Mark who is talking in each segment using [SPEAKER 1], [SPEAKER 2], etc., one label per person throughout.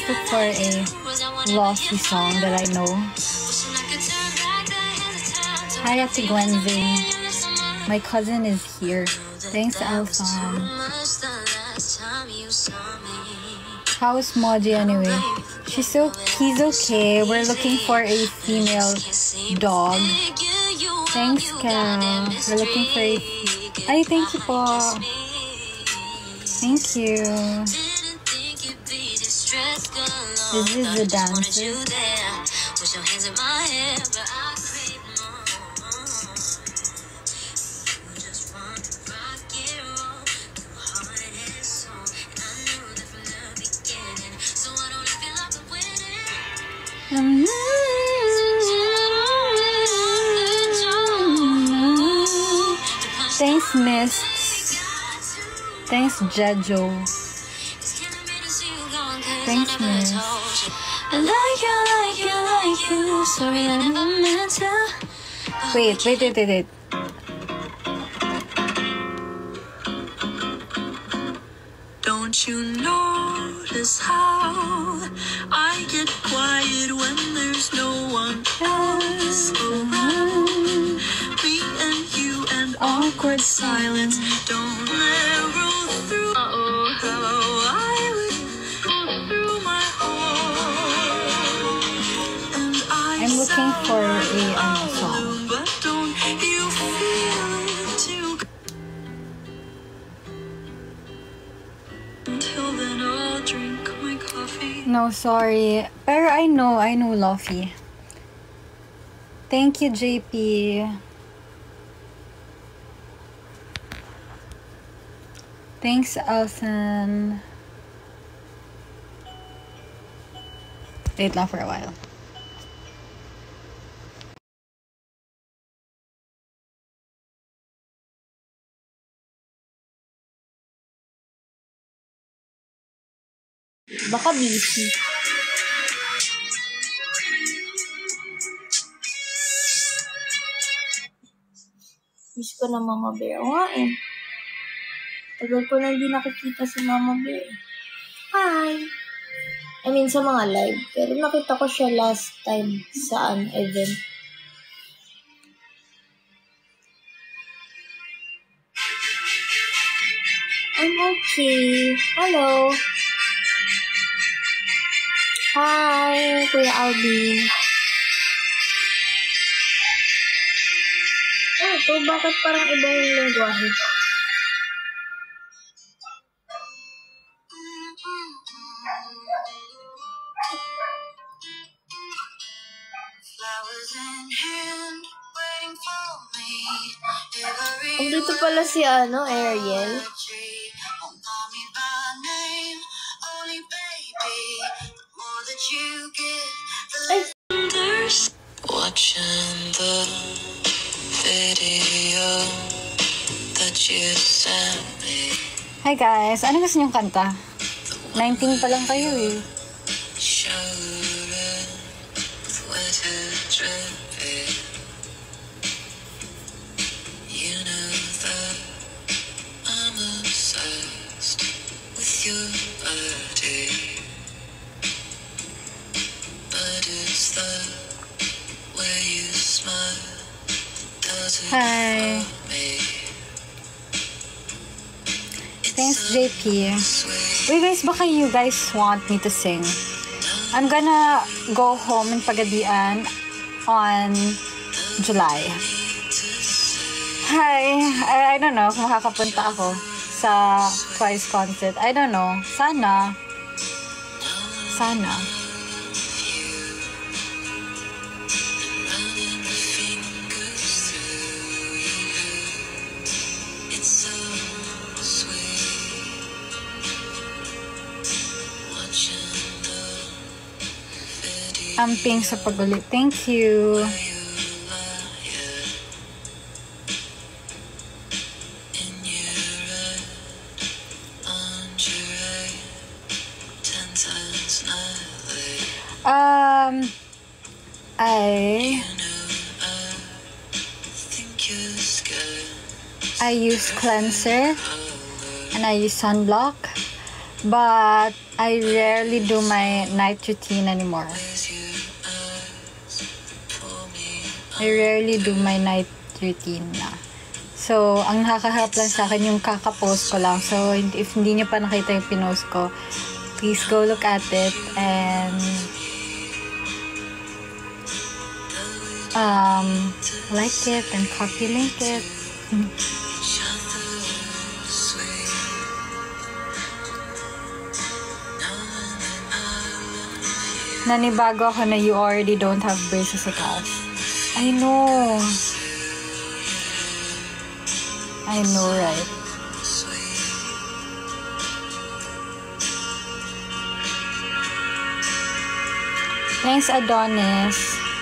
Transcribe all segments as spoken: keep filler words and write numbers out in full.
[SPEAKER 1] Let's look for a Lofty song that I know. Hi, Ate Gwenzy. My cousin is here. Thanks, Alphon. How's Moji anyway? She's so he's okay. We're looking for a female dog. Thanks, Kat. We're looking for a. Ay, thank you po. Thank you. This is the dancer. Um, Thanks, Miss. Thanks, Jejo. Thanks, Miss. I like you, like you, like you. Sorry, I never meant to. Wait, wait, wait, wait, wait.
[SPEAKER 2] Don't you notice how I get quiet when there's no one else around? Me and you and awkward silence. Don't let it roll through. Oh, how I would go through my heart. And I
[SPEAKER 1] I'm looking for a um, song.
[SPEAKER 2] but don't you feel it too? Until then, I'll drink my coffee.
[SPEAKER 1] No, sorry. Pero I know, I know Lofty. Thank you, J P. Thanks, Elson. Wait lang for a while. Baka busy.
[SPEAKER 3] Miss ko na Mama Bear. O nga eh. Tagal ko na hindi nakikita si Mama Bear. Hi! I mean, sa mga live. Pero nakita ko siya last time sa an event. I'm okay. Hello! Hi, Kuya Alvin. Oh, ito, bakit parang iba yung lengguwahe? Andito pala si ano, Ariel. Ay!
[SPEAKER 2] Watching the video that you sent me.
[SPEAKER 1] Hi guys, ano gusto niyong kanta? nineteen pa lang kayo eh.
[SPEAKER 2] Showed it with her dripping. You know that I'm obsessed with your body. But it's the way you smile does it
[SPEAKER 1] Hi.
[SPEAKER 2] for me.
[SPEAKER 1] Thanks, J P. Wait guys, baka you guys want me to sing. I'm gonna go home in Pagadian on July. Hi! I, I don't know kung makakapunta ako sa Twice concert. I don't know. Sana. Sana. Amping sa pagulit. Thank you. Um, I I use cleanser and I use sunblock, but I rarely do my night routine anymore. I rarely do my night routine na. So, ang nakakaharap lang sa akin yung kaka-post ko lang. So, if hindi nyo pa nakita yung pinost ko, please go look at it and um, like it and copy link it. Nanibago ako na you already don't have braces at all. I know. I know, right? Thanks, Adonis.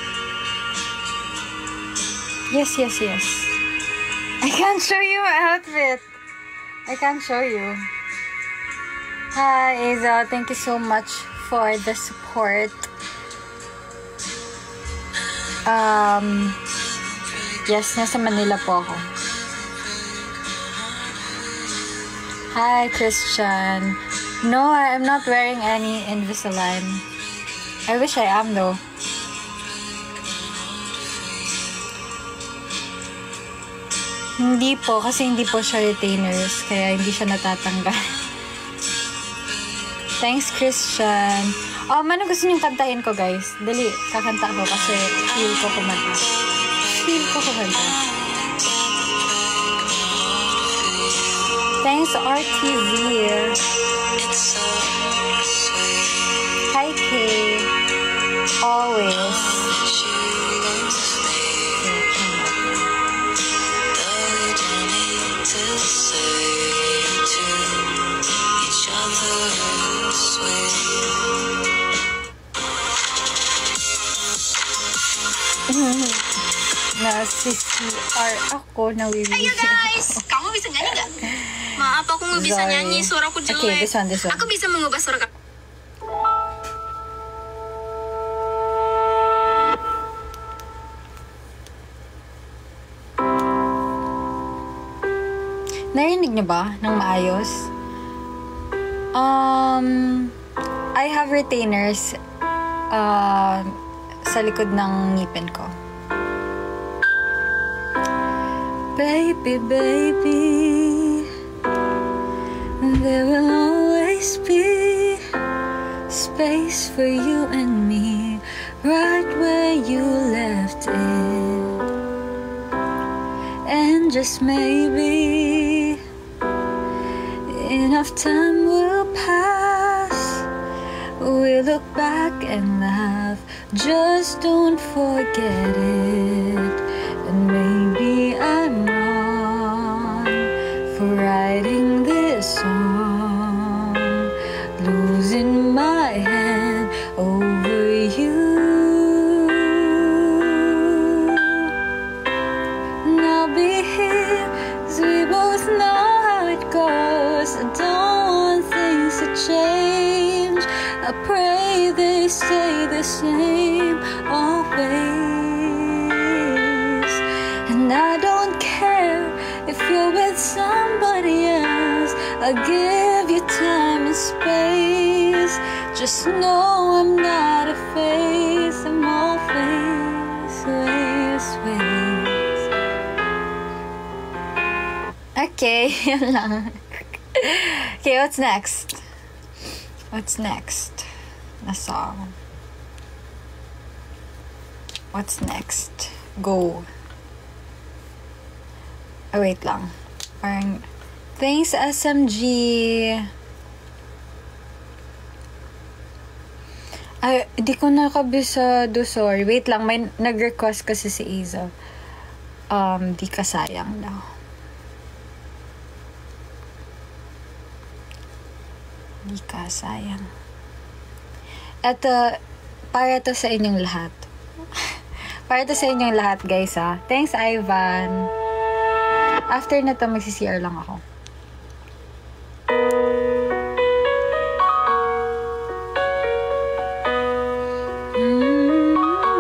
[SPEAKER 1] Yes, yes, yes. I can't show you my outfit. I can't show you. Hi, Aza. Thank you so much for the support. Um, yes, nasa Manila po ako. Hi, Christian. No, I am not wearing any Invisalign. I wish I am though. Hindi po, kasi hindi po siya retainers, kaya hindi siya natatanggal. Thanks, Christian. Um, ano gusto niyong kantahin ko, guys? Dali, kakanta ko kasi feel ko kumanta. Feel ko kumanta. Thanks, R T V. Hi, Kay. Always. Na C C R ako, nawiwisi.
[SPEAKER 4] Ayo guys, kamu bisa nyanyi gak? Maaf, aku nggak bisa
[SPEAKER 1] Sorry.
[SPEAKER 4] nyanyi, suaraku jelek.
[SPEAKER 1] Okay, this one, this one.
[SPEAKER 4] Aku bisa mengubah suara kamu.
[SPEAKER 1] Narinig niyo ba ng maayos? Um, I have retainers uh, sa likod ng ngipin ko. Baby, baby, there will always be space for you and me, right where you left it. And just maybe enough time will pass, we'll look back and laugh, just don't forget it. And maybe I'm wrong for writing this song, losing my head over you. And I'll be here, 'cause we both know how it goes. I don't want things to change. I pray they stay the same always. And I don't care if you're with somebody else. I'll give you time and space. Just know I'm not a face. I'm all face, face, face. Okay, yun lang. Okay, what's next? What's next? Na song. What's next? Go. Oh, wait lang. Parang, thanks, S M G. Ay, di ko nakabisado. Sorry. Wait lang, may nag-request kasi si Iza. Um, di ka sayang daw. Di ka sayang. Ito, para to sa inyong lahat. Para to sa inyong lahat, guys, ha. Thanks, Ivan. After na to, magsi-C R lang ako. Mm.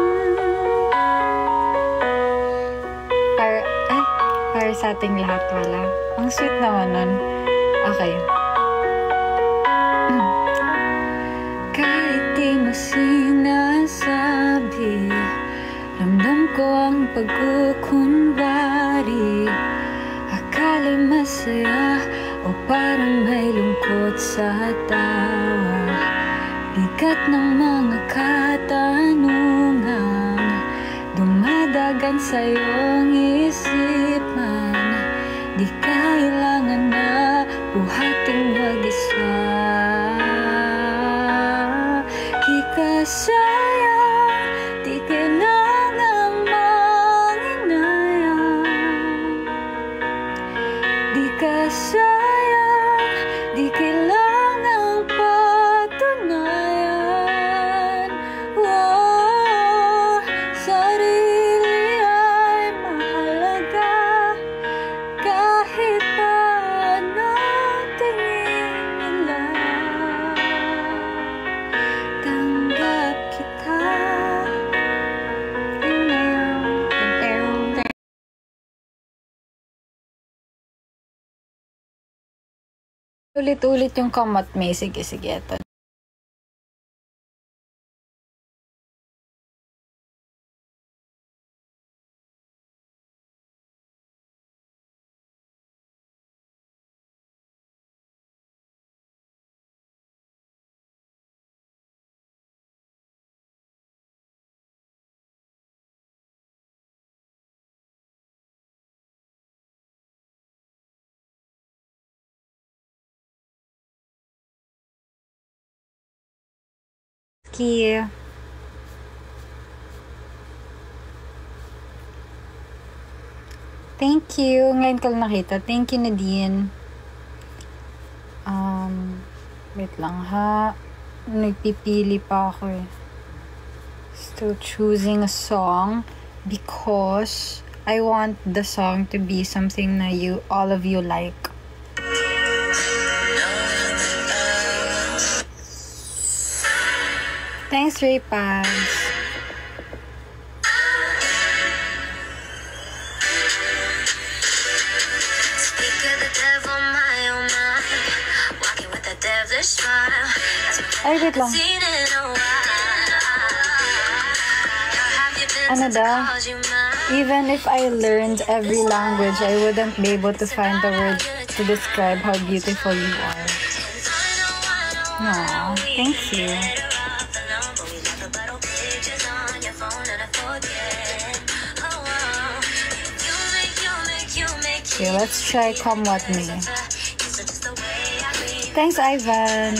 [SPEAKER 1] Para, ay, para sa ating lahat, wala. Ang sweet naman nun. Okay. sinasabi. Ramdam ko ang pagkukunwari. Akala masaya o parang may lungkot sa tawa. Bigat ng mga katanungang dumadagan sa iyong isipan. Di kailangan na buhating mag-isa. Di ka sayang, di kailangan manginayang. Di ka sayang, di kailangan patunayan. Oh, sarili ay mahalaga. Kahit pa anong tingin nila, tanggap kita. Ulit-ulit yung kamat may. Sige, sige. Ito. Ki. Thank you. Ngayon ko lang nakita. Thank you, Nadine. Um, wait lang ha. Nagpipili pa ako eh. Still choosing a song because I want the song to be something na you, all of you like. Thanks, Ray Pads. Ay, wait lang. Ano daw? Even if I learned every language, I wouldn't be able to find the words to describe how beautiful you are. Aww, thank you. Okay, let's try Come What Me. Thanks, Ivan.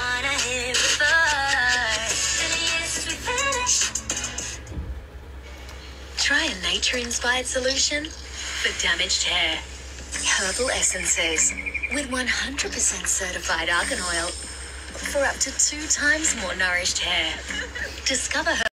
[SPEAKER 2] Try a nature-inspired solution for damaged hair. Herbal Essences with one hundred percent certified argan oil for up to two times more nourished hair. Discover her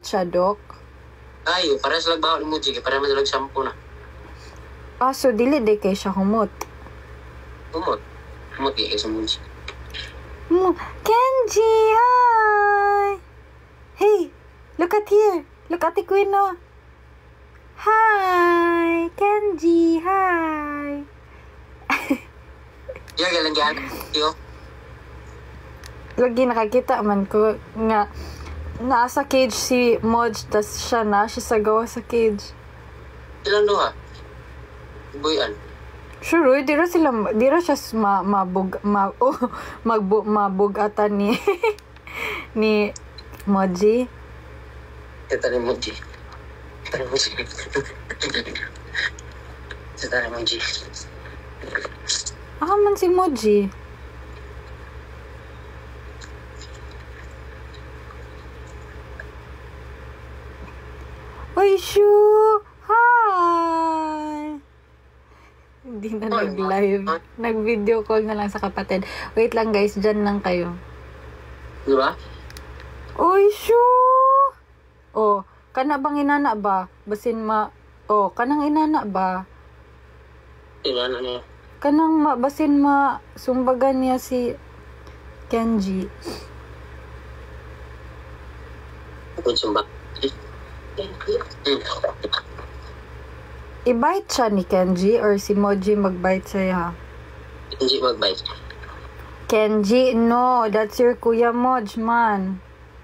[SPEAKER 1] siya, Dok?
[SPEAKER 2] Ay, para sa lagbaw ni Muji, para madalag sampo na.
[SPEAKER 1] Ah, so dili di kay siya humot.
[SPEAKER 2] Humot. Humot di kay sa Muji.
[SPEAKER 1] Mo, Kenji, hi! Hey, look at here. Look at the queen, no? Hi, Kenji, hi!
[SPEAKER 2] Yung galang gaan, yo.
[SPEAKER 1] Lagi nakakita man ko nga nasa cage si Moj, tas siya na, siya sa gawa sa cage.
[SPEAKER 2] Ilang duha? Buyan.
[SPEAKER 1] Sure, di ra sila, di ra siya ma, mabug, ma, oh, magbu, mabugatan ni, ni Moji.
[SPEAKER 2] Kita ni Muji. Kita ni Muji. Kita ni Muji.
[SPEAKER 1] Ah, man si Moji. Uy, Shu! Hi! Hindi na nag-live. Nag-video call na lang sa kapatid. Wait lang guys, dyan lang kayo.
[SPEAKER 2] Di ba?
[SPEAKER 1] Uy, Shu! Oh, kana bang inana ba? Basin ma... Oh, kanang inana ba?
[SPEAKER 2] Inana niya.
[SPEAKER 1] Kanang ma... Basin ma... Sumbagan niya si... Kenji.
[SPEAKER 2] Ako sumba.
[SPEAKER 1] I-bite siya ni Kenji or si Moji mag-bite sa'yo?
[SPEAKER 2] Kenji mag-bite.
[SPEAKER 1] Kenji, no. That's your Kuya Moj, man.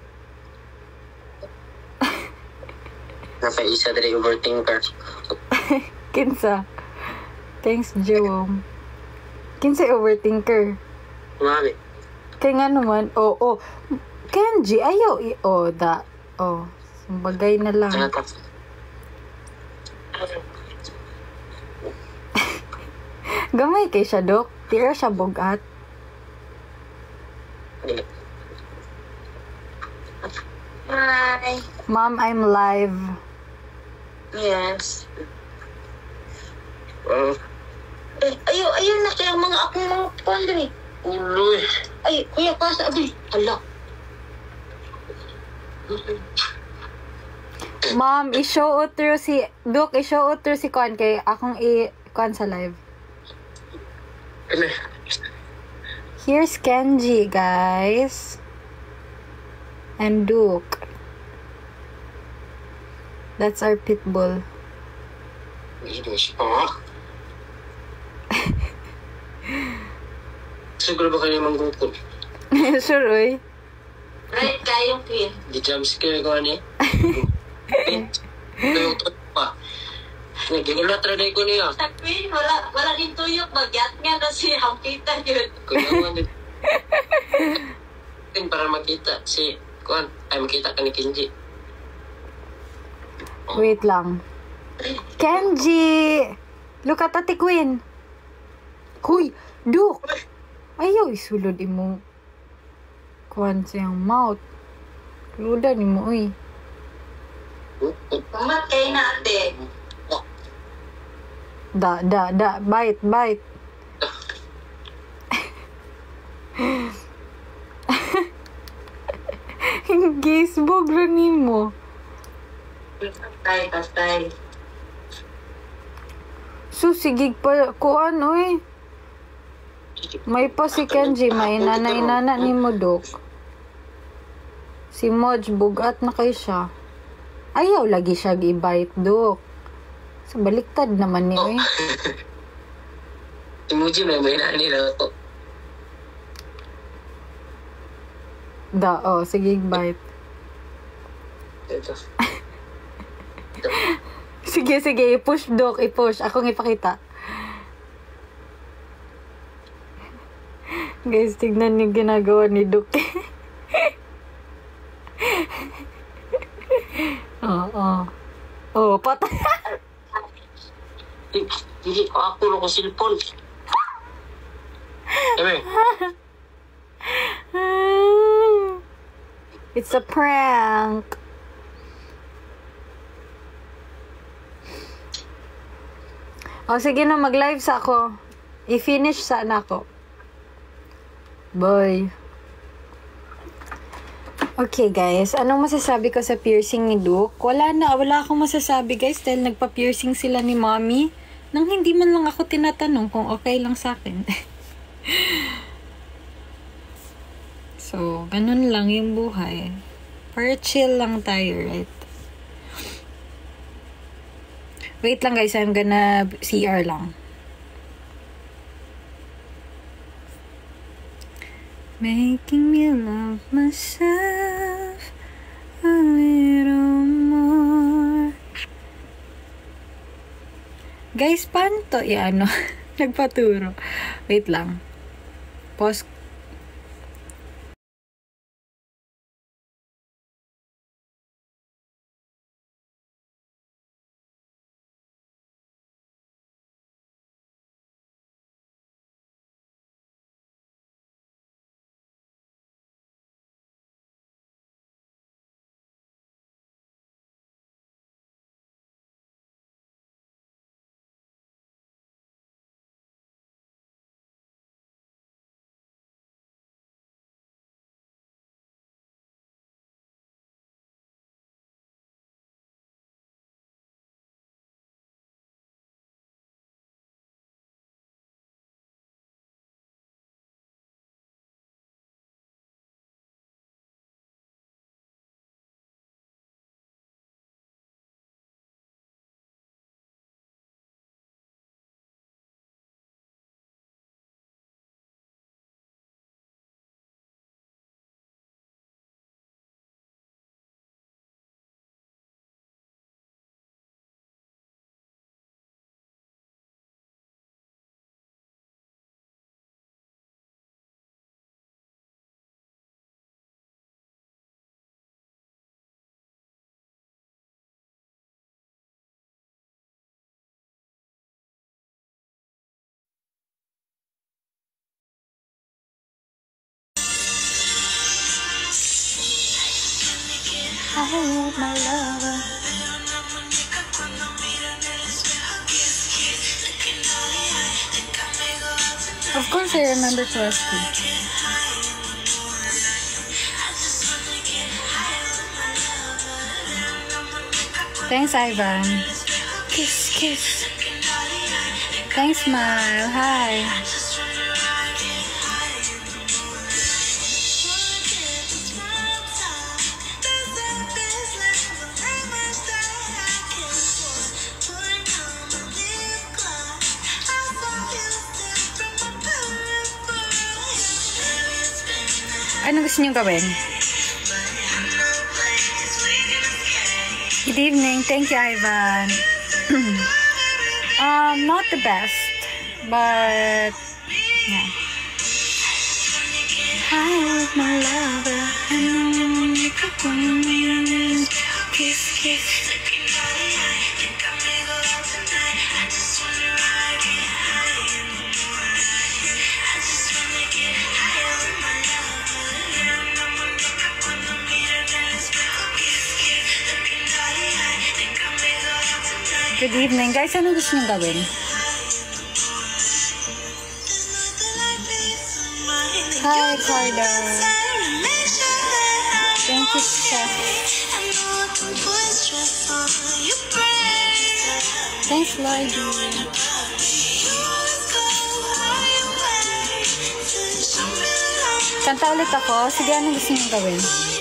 [SPEAKER 2] Napaisa dali overthinker.
[SPEAKER 1] Kinsa? Thanks, Jerome. Kinsa overthinker?
[SPEAKER 2] Mami.
[SPEAKER 1] Kaya nga naman, oh, oh. Kenji, ayaw i... Oh, da. Oh, bagay na lang. Gamay kay siya, Dok. Tira siya bugat.
[SPEAKER 4] Hi.
[SPEAKER 1] Mom, I'm live.
[SPEAKER 4] Yes.
[SPEAKER 2] Oh.
[SPEAKER 4] Eh, ayaw, ayaw na kaya mga akong mga pandri.
[SPEAKER 2] Uloy.
[SPEAKER 4] Ay, kuya ka sa abi. Hala.
[SPEAKER 1] Mom, i-show out through si... Dok, i-show out through si Kwan kay akong i-Kwan sa live.
[SPEAKER 2] Ano?
[SPEAKER 1] Here's Kenji, guys. And Duke. That's our pitbull.
[SPEAKER 2] Hindi siya pa. Siguro ba kayo manggukol?
[SPEAKER 1] Sure, uy.
[SPEAKER 4] Right kayong queen.
[SPEAKER 2] Di jumpscare ko ani. Tuyok to pa. Nagigula traday ko niya.
[SPEAKER 4] Sa queen, wala, wala din tuyok. Magyat nga na siya. Ang kita yun.
[SPEAKER 2] Kuyawan din. Para makita si Kuan. Ay makita ka ni Kenji.
[SPEAKER 1] Wait lang. Kenji! Look at Ate Queen. Huy! Duke! Ayaw isulod imong Kuan siyang mouth. Luda ni mo, uy.
[SPEAKER 4] Mamatay na ate.
[SPEAKER 1] Da, da, da. Bite, bite. Gisbog lang ni mo.
[SPEAKER 4] Patay, patay.
[SPEAKER 1] So, sigig pa, kuan, uy. May pa si Kenji, may nanay-nana ni mo, Dok. Si Moj, bugat na kay siya. Ayaw lagi siya i-bite, Dok. Sa baliktad naman ni, uy.
[SPEAKER 2] Si Muji may may nani lang ako.
[SPEAKER 1] Da, oh, sige, bite.
[SPEAKER 2] Ito.
[SPEAKER 1] Sige, sige, i-push, Dok, i-push. Akong ipakita. Guys, tignan niyo ginagawa ni Dok. Oo, oh, oh. Oh, patay.
[SPEAKER 2] Hindi ko ako lang ko silpon. Eme.
[SPEAKER 1] It's a prank. O, sige na, mag-live sa ako. I-finish sa na ako. Bye. Okay guys, anong masasabi ko sa piercing ni Duke? Wala na, wala akong masasabi guys dahil nagpa-piercing sila ni Mommy nang hindi man lang ako tinatanong kung okay lang sa akin. So, ganun lang yung buhay. Para chill lang tayo, right? Wait lang guys, I'm gonna C R lang. Making me love myself a little more. Guys, paano to? Iano? Nagpaturo. Wait lang. Pause. I love my lover. Of course, I remember Krusty. Thanks, Ivan. Kiss, kiss. Thanks, Smile. Hi. Ano gusto niyo gawin? Good evening. Thank you, Ivan. um, not the best, but yeah. I love my lover. I know you could kiss, kiss. Good evening. Guys, ano gusto niyong gawin? Hi, Carda. Thank you, Chef. Thanks, Lloydie. Kanta ulit ako. Sige, ano gusto niyong gawin?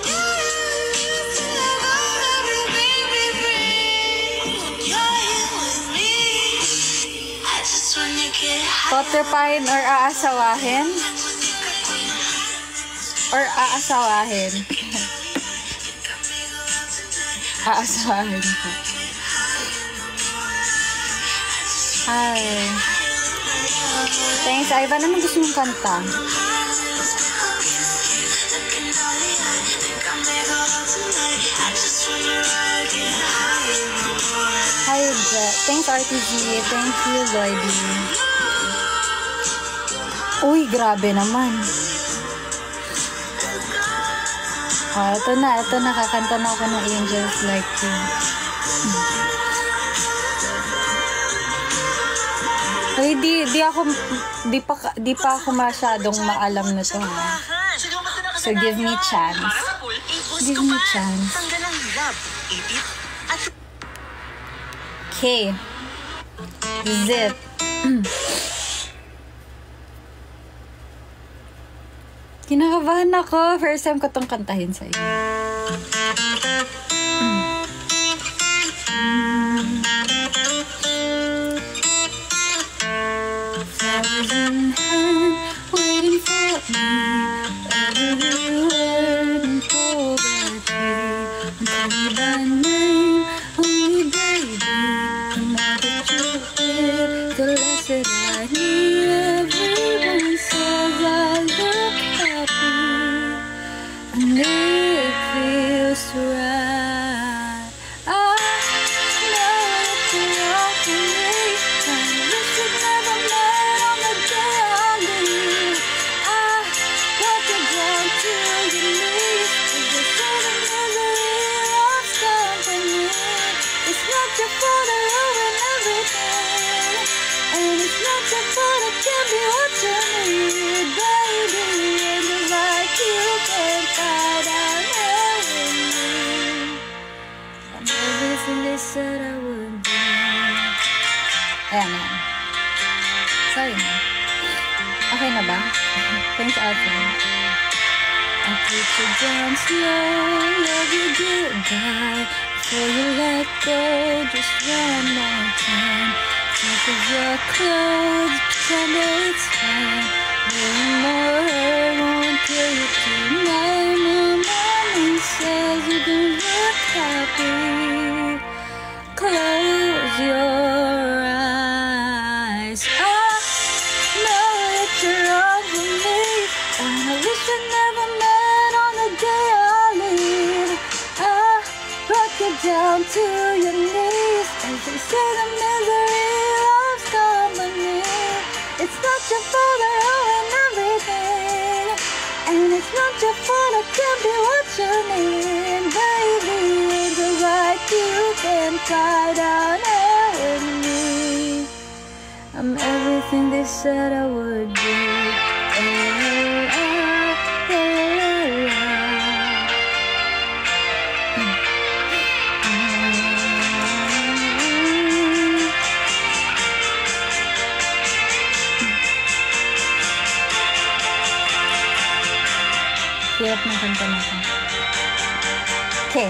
[SPEAKER 1] Totripahin or aasawahin? Or aasawahin? Aasawahin ko. Hi. Thanks, Ivan. Ano gusto mong kanta? Hi, Jet. Thanks, R T G. Thank you, Lloydie. Uy, grabe naman. Oh, ito na. Ito na. Kakanta na ako ng Angels Like You. Uy, di, di ako, di pa, di pa ako masyadong maalam na to. Ha? So, give me chance.
[SPEAKER 2] Apple, i-boost
[SPEAKER 1] Give
[SPEAKER 2] ko
[SPEAKER 1] me
[SPEAKER 2] pa.
[SPEAKER 1] chance.
[SPEAKER 2] Tanggal ang hilab, ipit, at
[SPEAKER 1] Okay. Zip. Kinakabahan ako. First time ko tong kantahin sa'yo. Flowers in hand, waiting for me. Everywhere in poverty. Call me by name, only baby. The more that you give, the less that I need. Everyone says I look happy, and it feels right. I know that you're all for me. I wish we'd never met on the day I leave. I got you down to your knees. As they say the misery loves company. It's not your fault I ruin everything, and it's not your fault I can't be what you need, baby. And just like you can find out everything. I'm everything they said I would be. Ayan na. Sorry na. Okay na ba? Thanks, Alfred. I put you down slow, love you goodbye. Before you let go, just one more time. Take off your clothes, pretend that it's fine. No more hurt, won't kill you tonight. My mommy says you don't look happy. Close your eyes. I know that you're all for me, and I wish we never met on the day I leave. I brought you down to your knees, as they say the misery loves company. It's not your fault I ruin everything, and it's not your fault I can't be what you need, baby. Just like you can fly down here with me. I'm everything they said I would be. Oh, oh, oh, oh. Hirap ng kanta na ito. Okay.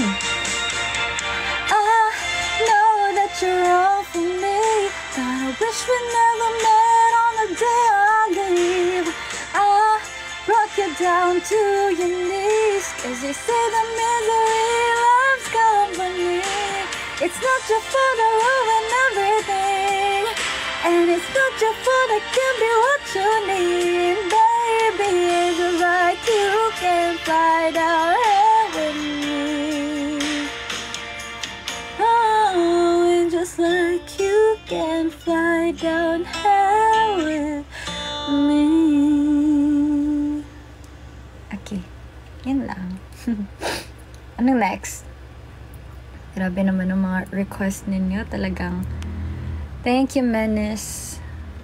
[SPEAKER 1] I know that you're all for me, but I wish we never met on the day I leave. I brought you down to your knees, cause you say the misery loves company. It's not your fault I ruin everything, and it's not your fault I can't be what you need, baby. It's just like you can fly down here with me. Oh, and just like you can fly down here with me. Okay, yun lang. Anong next? Grabe naman ang mga request ninyo. Talagang thank you, Menace.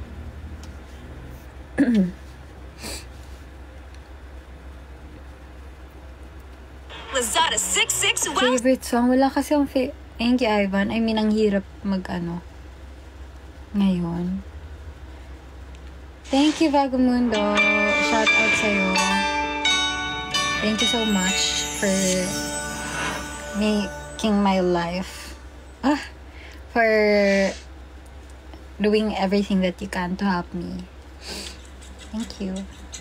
[SPEAKER 2] Lazada six six.
[SPEAKER 1] Favorite song? Wala kasi ang fa- thank you, Ivan. I mean, ang hirap mag-ano ngayon. Thank you, Vagamundo. Shout out sa'yo. Thank you so much for making my life. Ah, for doing everything that you can to help me. Thank you.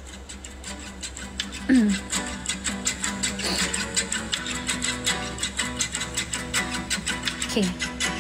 [SPEAKER 1] Okay.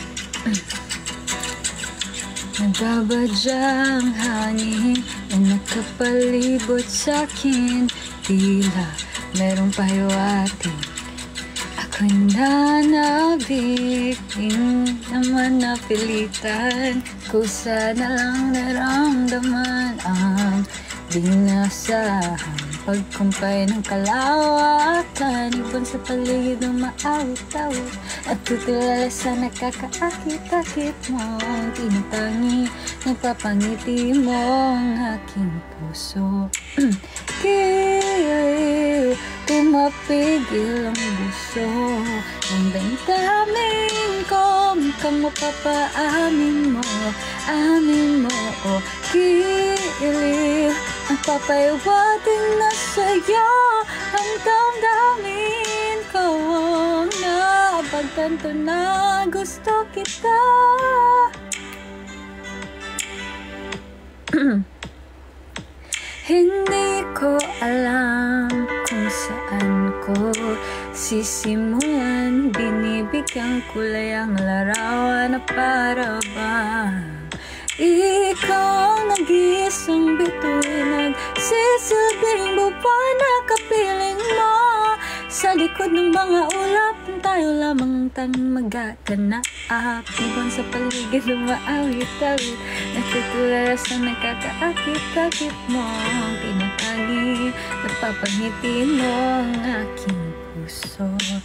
[SPEAKER 1] Nagbabadyang hangin na nakapalibot sa'kin. Tila merong pahiwatig. Ako'y nanabik, di naman napilitan. Kusa na lang naramdaman ang di nasahan. Pagkumpay ng kalawakan, ibon sa paligid ng maawit-awit. At tutulala sa nakakaakit-akit mong tinatangi. Nagpapangiti mong aking puso. Kaya ko mapigil ang buso ng damdamin ko. Kung mapapaamin mo, amin mo, o giliw. Ang papayawatin na sa'yo ang damdamin ko. Napagtanto na gusto kita. Hindi ko alam kung saan ko sisimulan. Binibigyan kulay ang larawan na para bang ikaw ang nag-iisang bituin. Nagsisilbing buwan na kapiling mo. Sa likod ng mga ulap, tayo lamang tanging magaganap. Ibang sa paligid umaawit-awit, natutularas na nakakaakit-akit mo. Ang pinatali, napapangiti mo ang aking puso.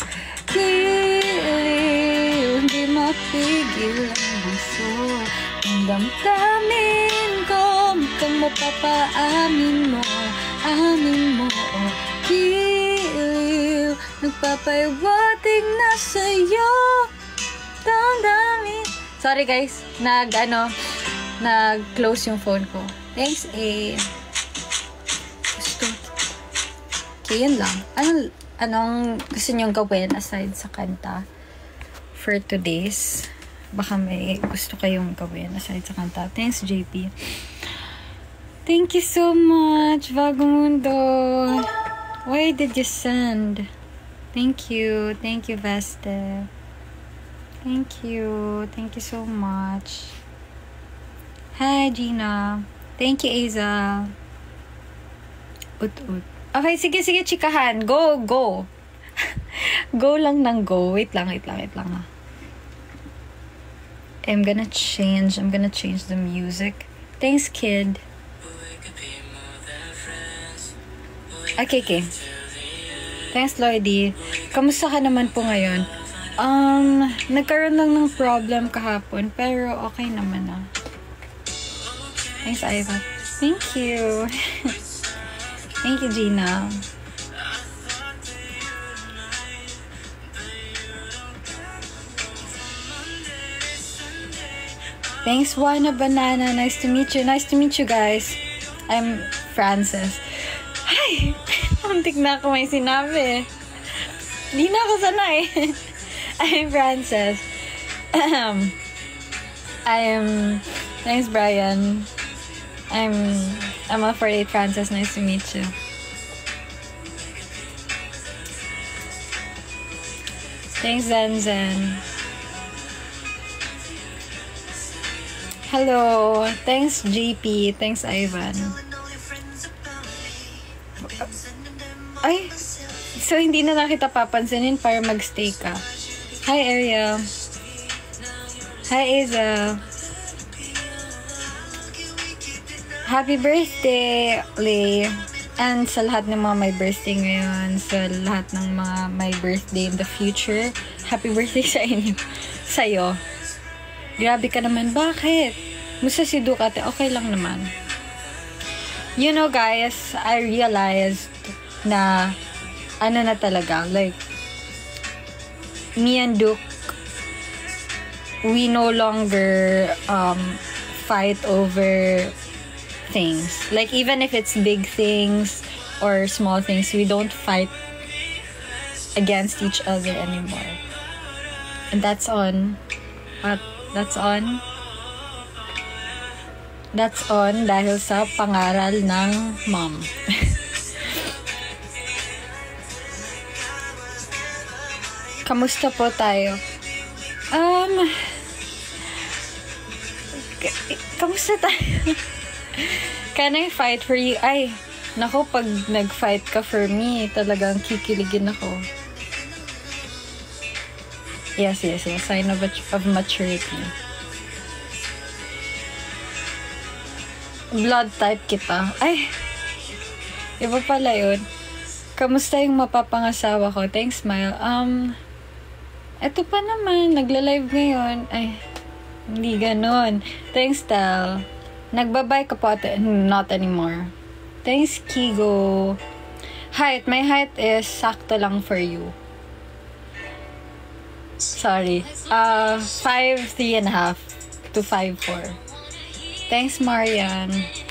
[SPEAKER 1] Giliw, hindi mapigil ang buso ang damdamin ko. Kung mapapaamin mo, amin mo, o giliw. Nagpapayawating na sa'yo damdamin. Sorry guys, nag ano, nag-close yung phone ko. Thanks eh. Gusto. Okay, yun lang. Anong, anong gusto nyong gawin aside sa kanta for today's? Baka may gusto kayong gawin aside sa kanta. Thanks, J P. Thank you so much, Vagamundo. Why did you send? Thank you. Thank you, Veste. Thank you. Thank you so much. Hi, Gina. Thank you, Aza. Ut-ut. Okay, sige, sige, chikahan. Go, go. Go lang ng go. Wait lang, wait lang, wait lang. I'm gonna change. I'm gonna change the music. Thanks, kid. Okay, okay. Thanks, Lloydie. Kamusta ka naman po ngayon? Um, nagkaroon lang ng problem kahapon, pero okay naman na. Thanks, Iva. Thank you. Thank you, Gina. Thanks, Juana Banana. Nice to meet you. Nice to meet you, guys. I'm Frances. Hi! Muntik na ako may sinabi. Di na ako sanay. I'm Frances. I am... Thanks, Brian. I'm... I'm a forty-eight Frances. Nice to meet you. Thanks, Zen Zen. Hello. Thanks, J P. Thanks, Ivan. Ay, so hindi na nakita papansinin para magstay ka. Hi, Ariel. Hi, Aza. Happy birthday, Lay. And sa lahat ng mga may birthday ngayon, sa lahat ng mga may birthday in the future, happy birthday sa inyo. Sa'yo. Grabe ka naman. Bakit? Musta si Ducati? Okay lang naman. You know, guys, I realized na ano na talaga, like me and Duke, we no longer um fight over things. Like even if it's big things or small things, we don't fight against each other anymore. And that's on what that's on that's on dahil sa pangaral ng mom. Kamusta po tayo? Um, kamusta tayo? Can I fight for you? Ay, naku, pag nag-fight ka for me, talagang kikiligin ako. Yes, yes, yes. Sign of, of maturity. Blood type kita. Ay, iba pala yun. Kamusta yung mapapangasawa ko? Thanks, Smile. Um, eto pa naman, nagla-live ngayon. Ay, hindi ganon. Thanks, Tal. Nagbabay ka po at not anymore. Thanks, Kigo. Height. My height is sakto lang for you. Sorry. Uh, five, three and a half to five, four. Thanks, Marian.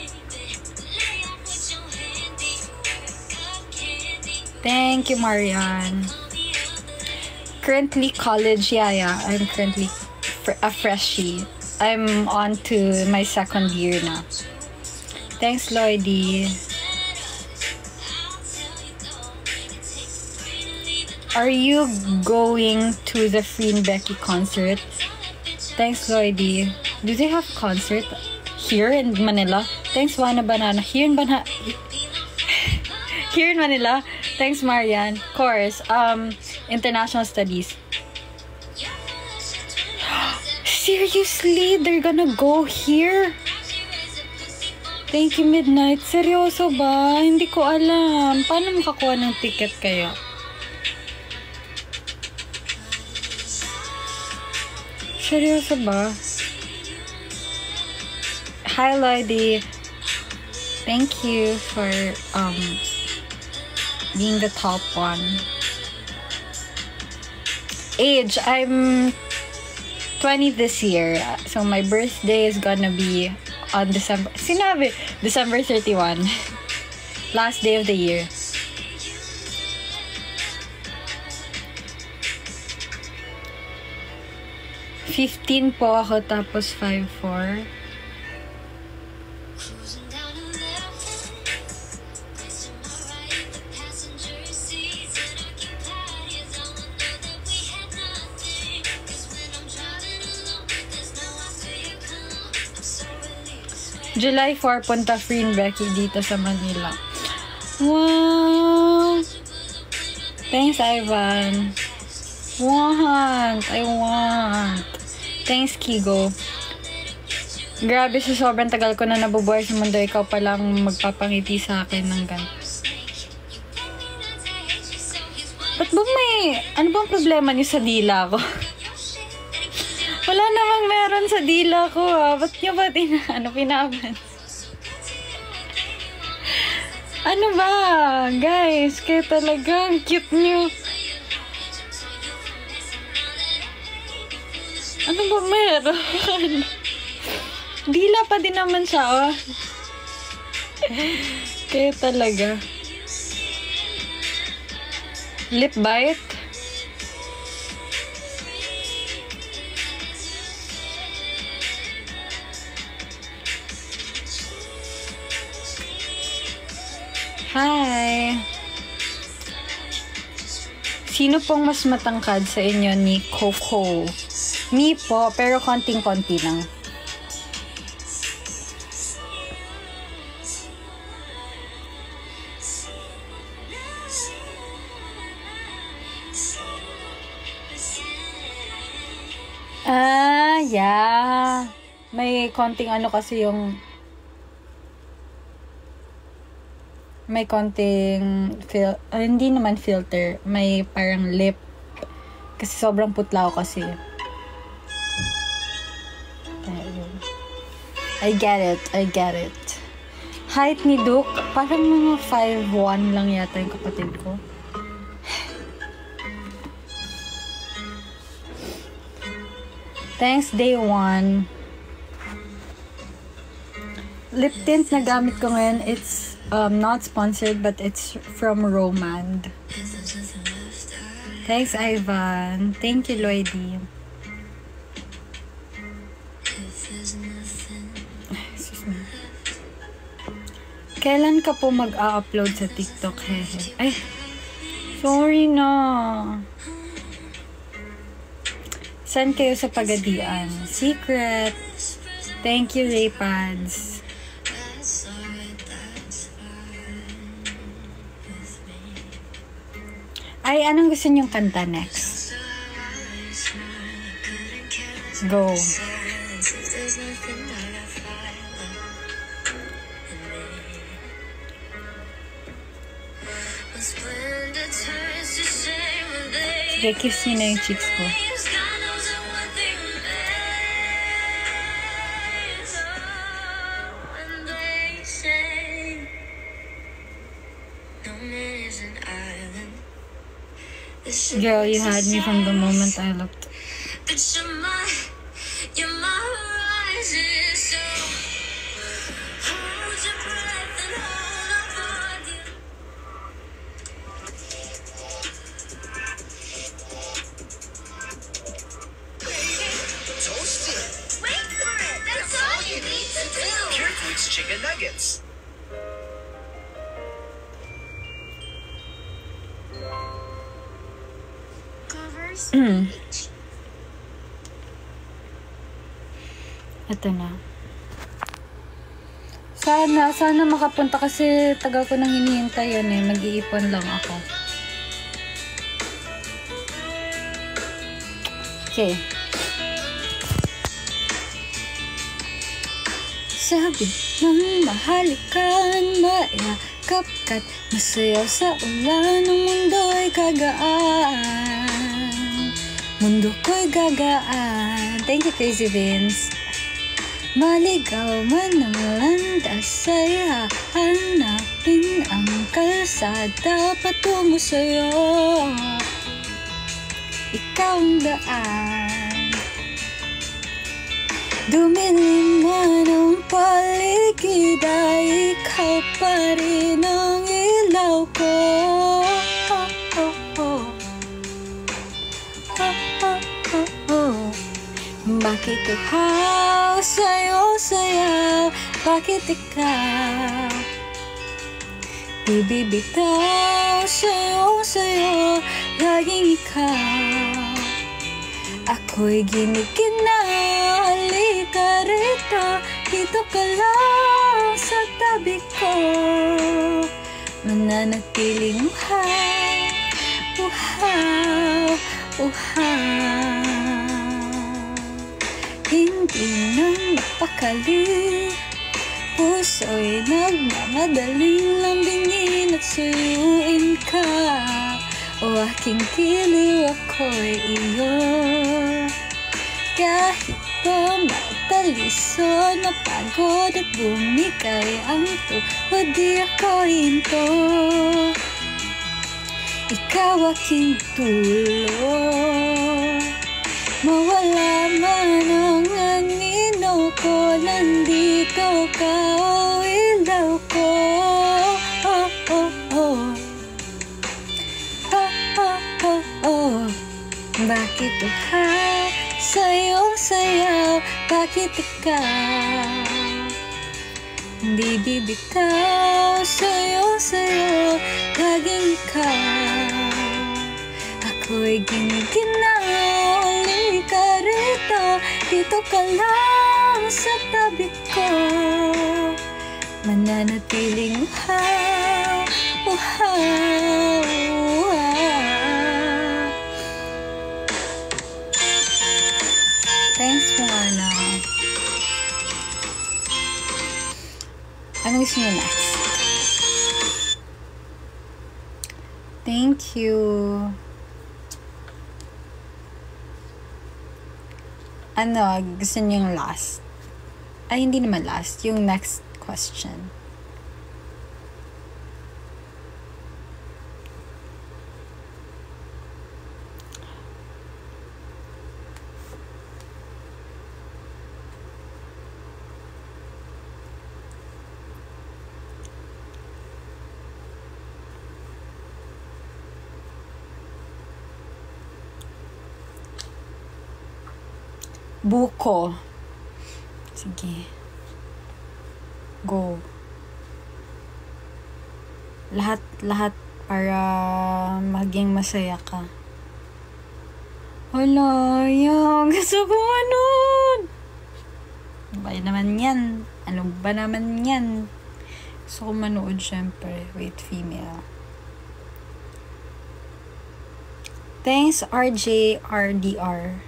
[SPEAKER 1] Thank you, Marian. Currently college. Yeah, yeah. I'm currently fr- a freshie. I'm on to my second year now. Thanks, Lloydie. Are you going to the Free and Becky concert? Thanks, Lloydie. Do they have concert here in Manila? Thanks, Juana Banana. Here in Banana. Here in Manila. Thanks, Marian. Course. Um, International Studies. Seriously? They're gonna go here? Thank you, Midnight. Seryoso ba? Hindi ko alam. Paano makakuha ng ticket kaya? Seryoso ba? Hi, Lloydie. Thank you for um being the top one. Age, I'm twenty this year. So my birthday is gonna be on December. Sinabi, December thirty-first. Last day of the year. fifteen po ako, tapos five four. July fourth, punta Free and Becky dito sa Manila. Wow! Thanks, Ivan. Want! I want! Thanks, Kigo. Grabe, sa sobrang tagal ko na nabubuhay sa mundo, ikaw palang magpapangiti sa akin ng ganito. Ba't ba may... Ano bang problema niyo sa dila ko? Wala namang meron sa dila ko, ha? Ba't niyo ba tina... Ano, pinaban? Ano ba? Guys, kayo talaga. Ang cute niyo. Ano ba meron? Dila pa din naman siya, oh. Kaya talaga. Lip bite? Hi! Sino pong mas matangkad sa inyo ni Coco? Me po, pero konting-konti lang. Ah, yeah. May konting ano kasi yung... May konting... Fil uh, hindi naman filter. May parang lip. Kasi sobrang putla ko kasi. I get it. I get it. Height ni Duke, parang mga five one lang yata yung kapatid ko. Thanks, day one. Lip tint na gamit ko ngayon, it's um, not sponsored, but it's from Romand. Thanks, Ivan. Thank you, Lloydie. Kailan ka po mag-a-upload sa TikTok? Hehe. Ay, sorry na. Saan kayo sa Pagadian? Secret. Thank you, Raypads. Ay, anong gusto niyong kanta next? Go. Sige, kiss niyo na yung cheeks ko. Girl, you had me from the moment I looked.
[SPEAKER 2] But you're my, you're my horizon. So hold your breath and hold on for dear.
[SPEAKER 5] Toast it.
[SPEAKER 2] Wait for it. That's all you need to do.
[SPEAKER 5] Pure Foods chicken nuggets.
[SPEAKER 2] Covers.
[SPEAKER 1] Ito na. Sana, sana makapunta kasi tagal ko nang hinihintay yan eh. Mag-iipon lang ako. Okay. Sabi ng mahalikan, mayakap ka't masayaw sa ulan. Ang mundo'y gagaan. Mundo ko'y gagaan. Thank you, Crazy Vince. Maligaw man ang landas ay hahanapin ang kalsada patungo sa'yo. Ikaw ang daan. Dumilim man ang paligid ay ikaw pa rin ang ilaw ko. Oh, oh, oh. Oh, oh, oh, oh. Bakit ikaw sa'yo sayaw? Bakit ikaw di bibitaw? Sa'yo sa'yo laging ikaw. Ako'y giniginaw. Halika rito, dito ka lang sa tabi ko. Mananatiling uhaw, uhaw, uhaw. Hindi na mapakali, puso'y nagmamadaling lambingin at suyuin ka. O aking giliw, ako'y iyo. Kahit pa mataliso, napagod at bumigay ang tuhod, di ako hinto. Ikaw aking tulo. Mawala man ang anino ko, nandito ka, o ilaw ko. Oh, oh, oh. Oh, oh, oh, oh. Bakit uhaw sa'yo sayaw? Bakit ikaw di bibitaw? Sa'yo sa'yo laging ikaw. Ako'y giniginaw. Halika rito, dito ka lang sa tabi ko. Mananatiling uhaw, uhaw, uhaw. Thanks, Moana. Ano gusto niyo next? Thank you. Ano, gusto niyo yung last? Ay, hindi naman last. Yung next question. Buko. Sige. Go. Lahat, lahat para maging masaya ka. Hala, yung gusto ko ano? Ano ba naman yan? Ano ba naman yan? Gusto ko manood syempre. Wait, female. Thanks, R J R D R.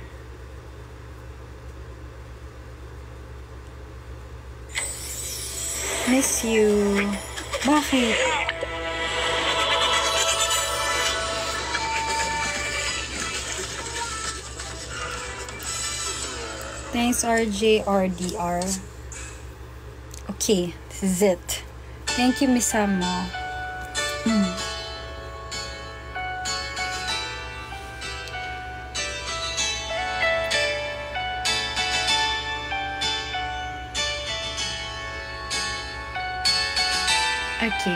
[SPEAKER 1] Miss you. Bakit? Thanks, R J R D R. Okay, this is it. Thank you, Miss Amo. Hmm. Okay.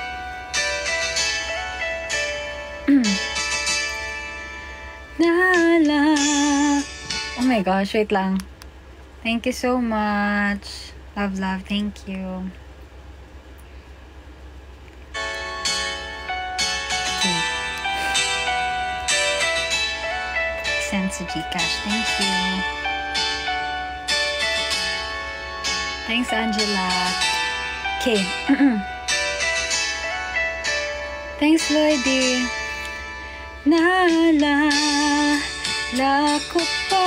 [SPEAKER 1] Nala. Oh my gosh, wait lang. Thank you so much. Love, love. Thank you. Okay. Send to Gcash. Thank you. Thanks, Angela. Okay. Thanks, Lloydie. Naalala ko pa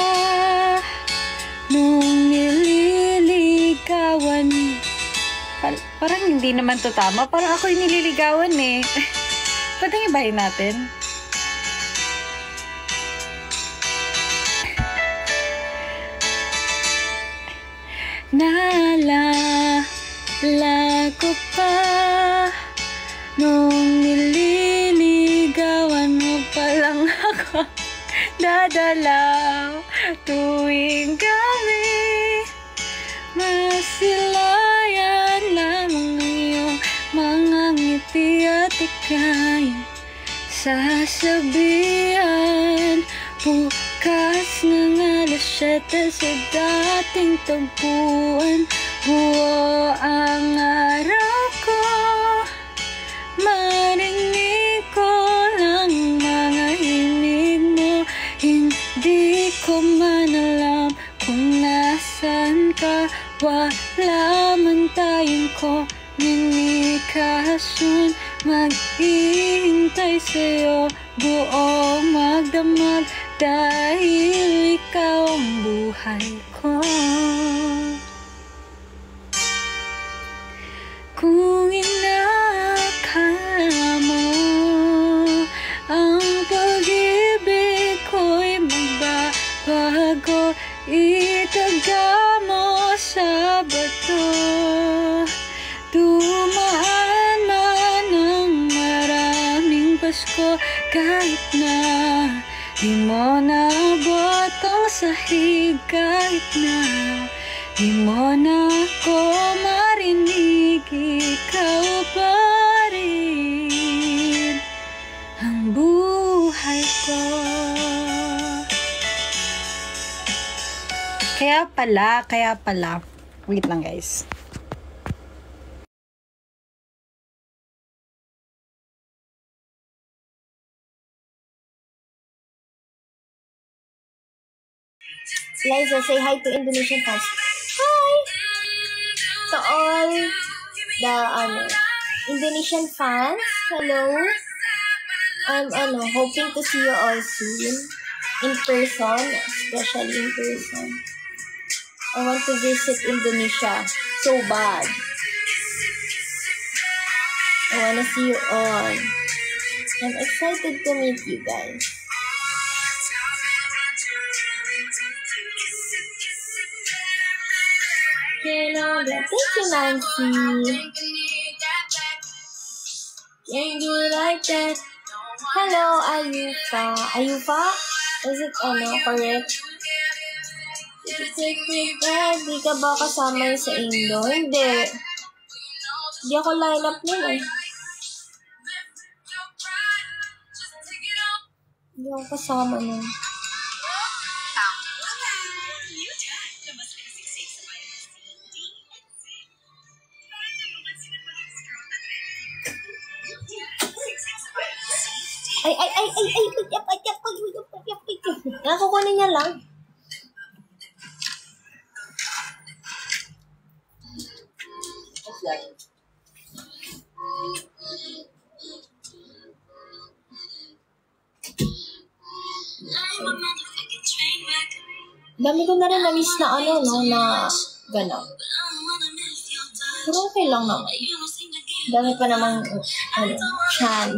[SPEAKER 1] nung nililigawan. Par parang hindi naman to tama. Parang ako yung nililigawan eh. Pwede ibahin natin. Naalala ko pa nung nililigawan mo pa lang ako dadalaw tuwing gabi. Masilayan lamang iyong mga ngiti at ika'y sasabihan. Bukas ng alas siyete sa dating tagpuan, buo ang araw ko. Marinig ko lang mga hinig mo. Hindi ko man alam kung nasan ka. Wala man tayong komunikasyon. Maghihintay sa'yo buong magdamag, dahil ikaw ang buhay ko. Kung inakala mo ang pag-ibig ko'y magbabago, itaga mo sa bato. Dumaan man ang maraming Pasko, kahit na di mo naabot ang sahig, kahit na di mo na ako marinig, ikaw pa rin ang buhay ko. Kaya pala, kaya pala. Wait lang guys.
[SPEAKER 3] Liza, say hi to Indonesian fans. Hi! To all the ano, Indonesian fans, hello. I'm ano, hoping to see you all soon. In person, especially in person. I want to visit Indonesia so bad. I wanna see you all. I'm excited to meet you guys. Thank you, Nancy. Can't do it like that. Hello, Ayufa. Ayufa? Is it ano, correct? Di ka ba kasama sa Indo? Hindi. Hindi ako line up nun eh. Hindi ako kasama nun. Ay, ay, ay, ay, ay, ay, ay, ay, ay, ay, nakukunin niya lang. Dami ko na rin na-miss na ano, no, na gano'n. Pero okay lang naman. Dami pa namang, ano, chance.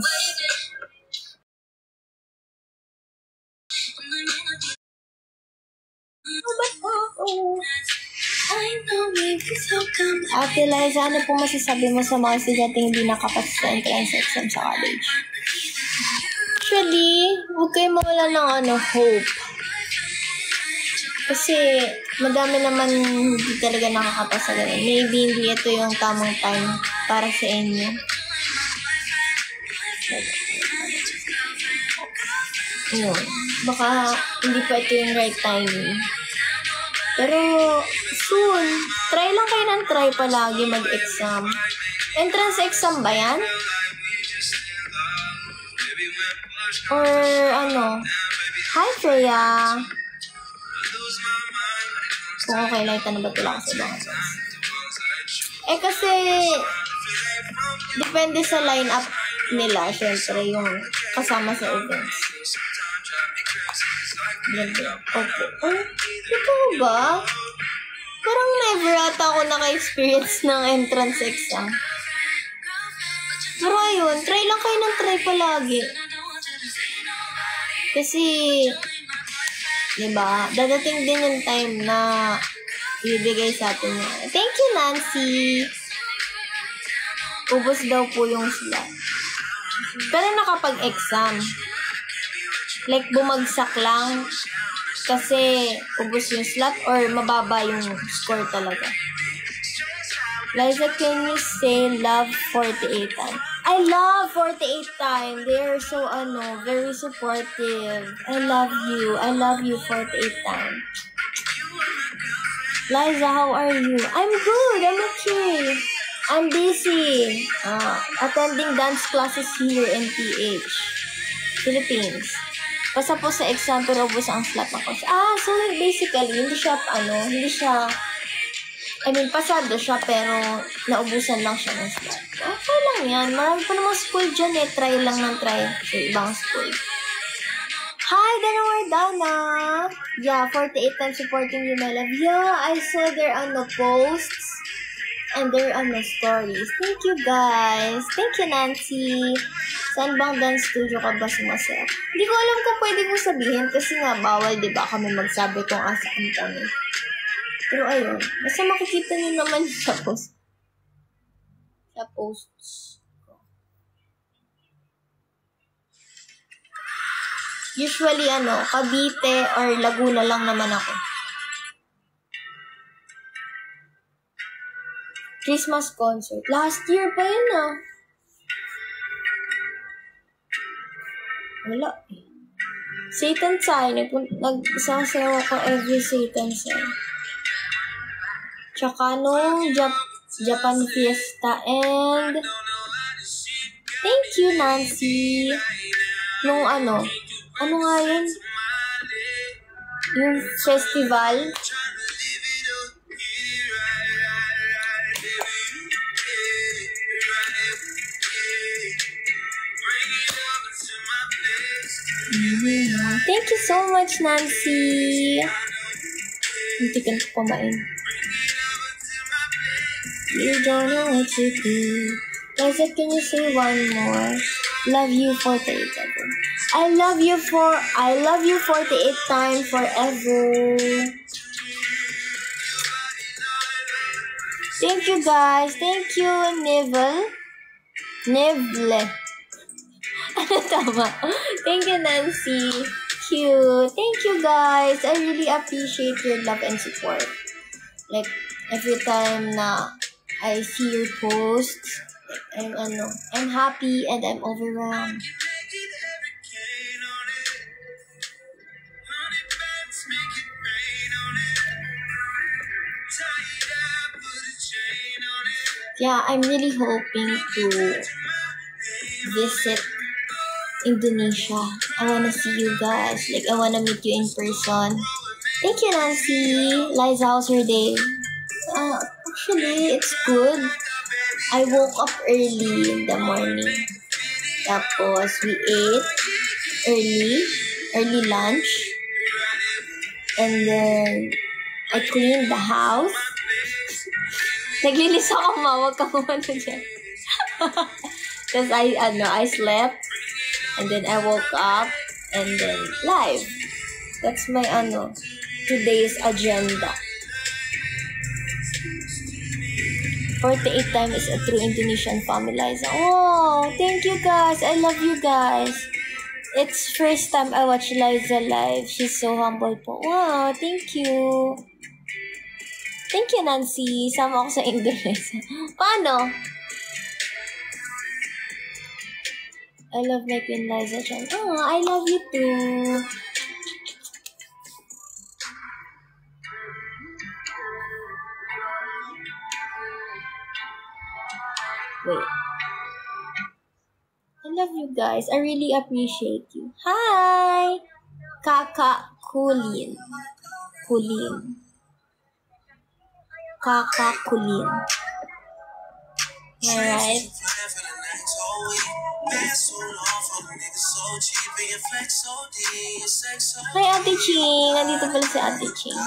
[SPEAKER 3] Ate Liza, ano po masasabi mo sa mga estudyanteng hindi nakapasa sa entrance exam sa college? Actually, huwag kayo mawala ng ano, hope. Kasi, madami naman hindi talaga nakakapasa ganun. Maybe hindi ito yung tamang time para sa inyo. Yun. Baka hindi pa ito yung right timing. Pero, soon. Try lang kayo ng try palagi mag-exam. Entrance exam ba yan? Or, ano? Hi, Freya. Kung okay lang, ito na ba ito lang sa ibang class? Eh, kasi, depende sa lineup nila, syempre, yung kasama sa events. Okay. Oh, ito ba? Parang never ata ako naka-experience ng entrance exam. Pero ayun, try lang kayo ng try palagi. Kasi, diba, dadating din yung time na ibigay sa atin yan. Thank you, Nancy! Ubus daw po yung slot. Pero nakapag-exam. Like, bumagsak lang kasi ubus yung slot or mababa yung score talaga. Liza, can you say love forty-eight times? I love forty-eight times. They are so, ano, very supportive. I love you. I love you forty-eight times. Liza, how are you? I'm good. I'm okay. I'm busy. Uh, attending dance classes here in P H. Philippines. Pasa po sa exam pero ubos ang slot ng course. Ah, so basically, hindi siya, ano, hindi siya, I mean, pasado siya pero naubusan lang siya ng slot. Okay lang yan. Marami pa namang school dyan eh. Try lang ng try sa ibang school. Hi, Dana Wardana! Yeah, forty-eight times supporting you, my love. Yeah, I saw their, ano, posts and their, ano, stories. Thank you, guys. Thank you, Nancy. Saan bang dance studio ka ba sumasaya? Hindi ko alam kung pwede ko sabihin kasi nga bawal, di ba, kami magsabi kung asaan kami. Pero ayun, basta makikita niyo naman sa post. Sa posts ko. Usually, ano, Cavite or Laguna lang naman ako. Christmas concert. Last year pa yun, ah. Wala eh. Satan Sign. Nagsasayaw ako every Satan Sign. Tsaka nung Jap- Japan Fiesta and thank you, Nancy. Nung ano, ano nga yun? Yung festival. Thank you so much, Nancy. Hindi ka na kumain. You don't know what you do. Liza, can you say one more? Love you forty-eight times. I love you for I love you forty-eight times forever. Thank you, guys. Thank you, Neville. Neville. Ano tama? Thank you, Nancy. Cute. Thank you, guys. I really appreciate your love and support. Like, every time na I see your posts, I'm, ano, I'm happy and I'm overwhelmed. Yeah, I'm really hoping to visit Indonesia. I wanna see you guys. Like, I wanna meet you in person. Thank you, Nancy. Liza, how's your day? Uh, actually, it's good. I woke up early in the morning. Tapos, we ate early, early lunch. And then, I cleaned the house. Naglinis ako, ma. Huwag kang umano dyan. Tapos, I, ano, I slept. And then, I woke up. And then, live. That's my, ano, today's agenda. forty-eight times is a true Indonesian family, Liza. Oh, thank you, guys. I love you, guys. It's first time I watch Liza live. She's so humble po. Wow, thank you. Thank you, Nancy. Sama ako sa Indonesia. Paano? I love my Queen Liza Chan. Oh, I love you too. Wait. I love you guys. I really appreciate you. Hi! Kaka Kulin. Kulin. Kaka Kulin. Alright. Hi, Ate Ching. Nandito pala si Ate Ching.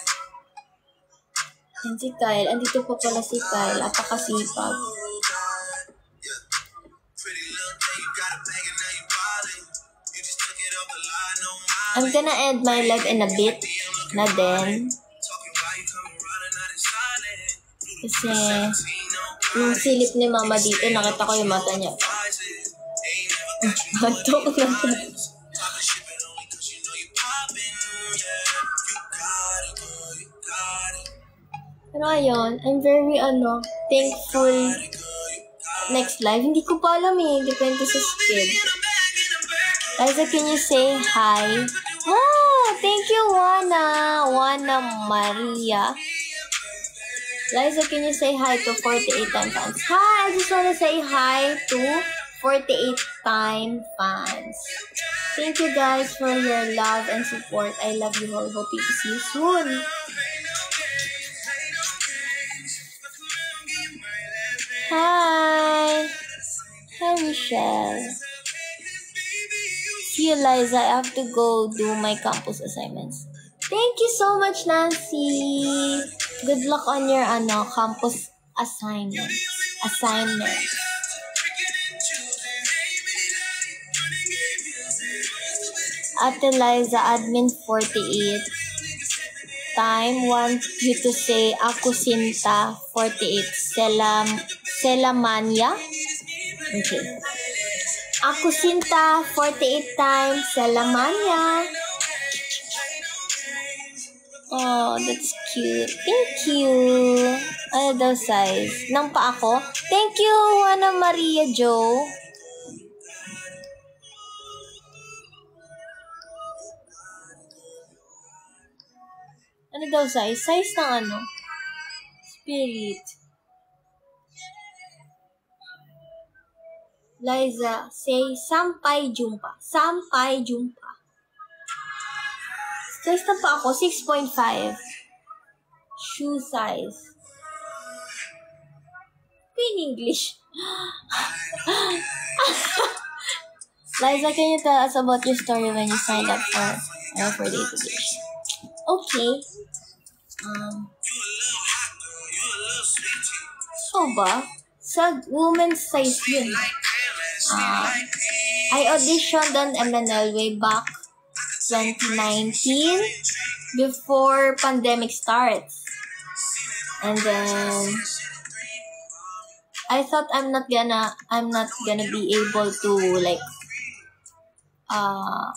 [SPEAKER 3] Yan si Kyle. Andito pa pala si Kyle. Apakasipag. I'm gonna end my live in a bit na din. Kasi yung silip ni Mama dito, nakita ko yung mata niya. Matok na. Pero ayun, I'm very ano, thankful. Next live, hindi ko pa alam eh. Depende sa skid. Liza, can you say hi? Oh, thank you, Juana. Juana Maria. Liza, can you say hi to forty-eight time fans? Hi, I just wanna say hi to forty-eight time fans. Thank you guys for your love and support. I love you all. Hope to see you soon. Hi. Hi, Michelle. See you, Liza. I have to go do my campus assignments. Thank you so much, Nancy. Good luck on your ano campus assignments. Assignments. Ate Liza, admin forty-eight. Time want you to say ako Sinta forty-eight. Selam Selamania. Okay. Ako Sinta forty-eight times Selamania. Oh, that's cute. Thank you. Ano daw size? Nang pa ako? Thank you, Juana Maria Jo. Ano daw size? Size ng ano? Spirit. Liza, say Sampay Jumpa. Sampay Jumpa. Size na pa ako, six point five. Shoe size. In English. Liza, can you tell us about your story when you signed up for uh, for the education? Okay. Um, so ba? Sa women's size yun. Uh, I auditioned on M N L way back twenty nineteen before pandemic starts. And then I thought I'm not gonna I'm not gonna be able to like uh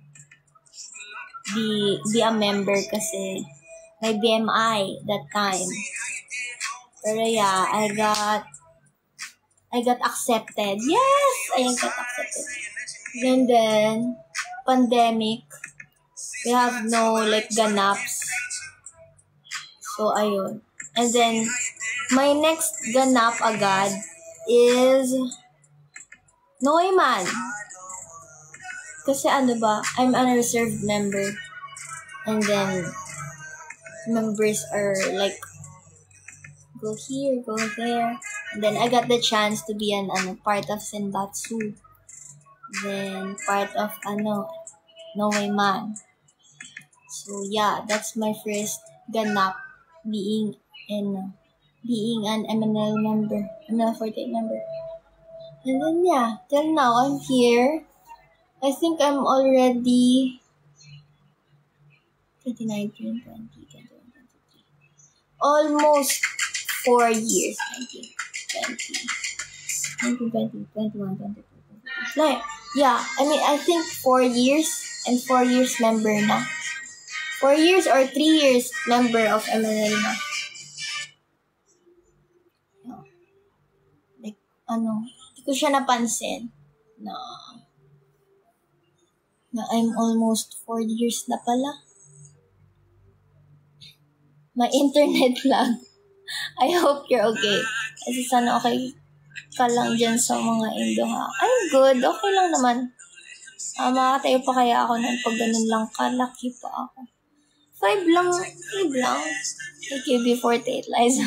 [SPEAKER 3] be be a member kasi may B M I that time. Pero yeah, I got I got accepted. Yes, I got accepted. And then pandemic, we have no like ganaps. So ayun. And then my next ganap agad is Neumann. Kasi ano ba, I'm a reserved member. And then members are like go here, go there. And then I got the chance to be an ano part of Senbatsu. Then part of ano Neumann. So yeah, that's my first ganap being in being an M N L member, M N L forty-eight member. And then yeah, till now I'm here. I think I'm already twenty nineteen, twenty, twenty-one, twenty-two. Almost four years, nineteen, twenty, nineteen, twenty, twenty-one, twenty-two, twenty-three. Like, yeah, I mean, I think four years and four years member na. Four years or three years member of M N L na. Like, ano, hindi ko siya napansin. na na I'm almost four years na pala. My internet lag. I hope you're okay. Kasi sana okay ka lang dyan sa mga Indo ha. I'm good. Okay lang naman. Uh, makakatayo pa kaya ako nun pag ganun lang kalaki pa ako. Five lang. Five lang. Thank you B forty-eight Liza.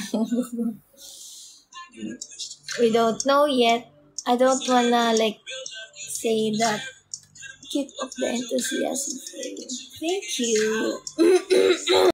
[SPEAKER 3] We don't know yet. I don't wanna like say that. Keep up the enthusiasm for you. Thank you.